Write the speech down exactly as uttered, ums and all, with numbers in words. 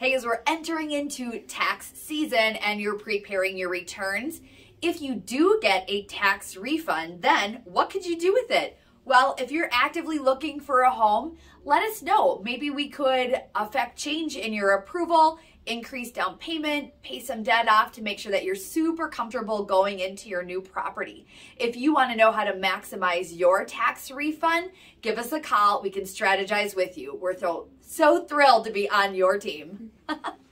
Hey, as we're entering into tax season and you're preparing your returns, if you do get a tax refund, then what could you do with it? Well, if you're actively looking for a home, let us know. Maybe we could affect change in your approval, increase down payment, pay some debt off to make sure that you're super comfortable going into your new property. If you want to know how to maximize your tax refund, give us a call. We can strategize with you. We're so, so thrilled to be on your team.